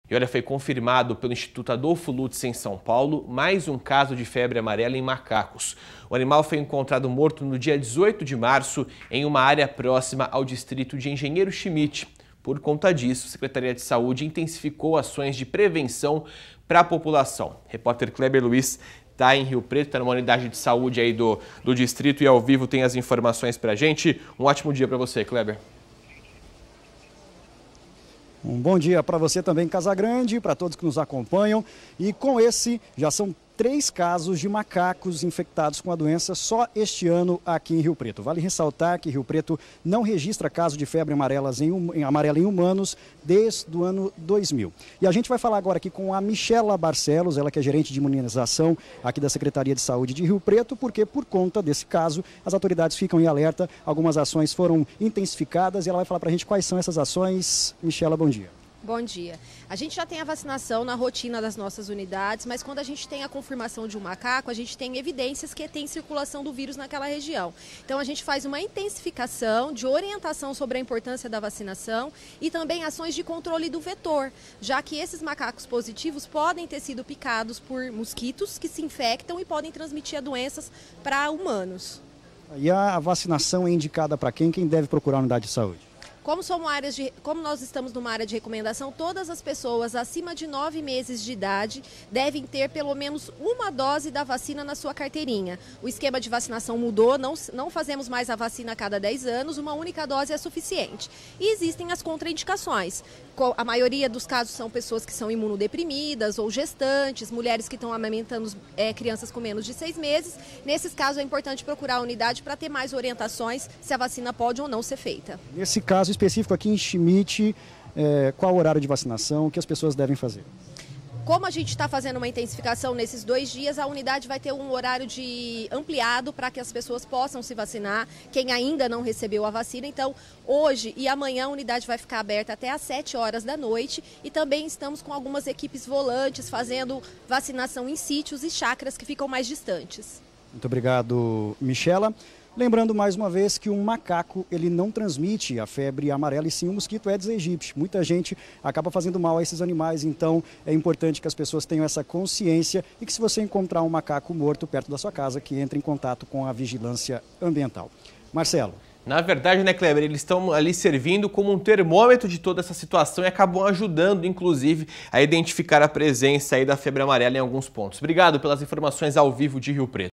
E olha, foi confirmado pelo Instituto Adolfo Lutz em São Paulo mais um caso de febre amarela em macacos. O animal foi encontrado morto no dia 18 de março em uma área próxima ao distrito de Engenheiro Schmidt. Por conta disso, a Secretaria de Saúde intensificou ações de prevenção para a população. O repórter Kleber Luiz está em Rio Preto, está numa unidade de saúde aí do distrito e ao vivo tem as informações para a gente. Um ótimo dia para você, Kleber. Um bom dia para você também, Casagrande, para todos que nos acompanham. E com esse, já são 3 casos de macacos infectados com a doença só este ano aqui em Rio Preto. Vale ressaltar que Rio Preto não registra caso de febre amarela em humanos desde o ano 2000. E a gente vai falar agora aqui com a Michela Barcelos, ela que é gerente de imunização aqui da Secretaria de Saúde de Rio Preto, porque por conta desse caso as autoridades ficam em alerta, algumas ações foram intensificadas e ela vai falar para a gente quais são essas ações. Michela, bom dia. Bom dia. A gente já tem a vacinação na rotina das nossas unidades, mas quando a gente tem a confirmação de um macaco, a gente tem evidências que tem circulação do vírus naquela região. Então a gente faz uma intensificação de orientação sobre a importância da vacinação e também ações de controle do vetor, já que esses macacos positivos podem ter sido picados por mosquitos que se infectam e podem transmitir doenças para humanos. E a vacinação é indicada para quem? Quem deve procurar a unidade de saúde? Como nós estamos numa área de recomendação, todas as pessoas acima de 9 meses de idade devem ter pelo menos uma dose da vacina na sua carteirinha. O esquema de vacinação mudou, não fazemos mais a vacina a cada 10 anos, uma única dose é suficiente. E existem as contraindicações. A maioria dos casos são pessoas que são imunodeprimidas ou gestantes, mulheres que estão amamentando crianças com menos de 6 meses. Nesses casos é importante procurar a unidade para ter mais orientações se a vacina pode ou não ser feita. Nesse caso específico aqui em Schmidt, qual o horário de vacinação, o que as pessoas devem fazer? Como a gente está fazendo uma intensificação nesses 2 dias, a unidade vai ter um horário ampliado para que as pessoas possam se vacinar, quem ainda não recebeu a vacina. Então, hoje e amanhã a unidade vai ficar aberta até às 7 horas da noite e também estamos com algumas equipes volantes fazendo vacinação em sítios e chácaras que ficam mais distantes. Muito obrigado, Michela. Lembrando mais uma vez que um macaco ele não transmite a febre amarela e sim o mosquito Aedes aegypti. Muita gente acaba fazendo mal a esses animais, então é importante que as pessoas tenham essa consciência e que se você encontrar um macaco morto perto da sua casa, que entre em contato com a vigilância ambiental. Marcelo. Na verdade, né, Kleber, eles estão ali servindo como um termômetro de toda essa situação e acabam ajudando, inclusive, a identificar a presença aí da febre amarela em alguns pontos. Obrigado pelas informações ao vivo de Rio Preto.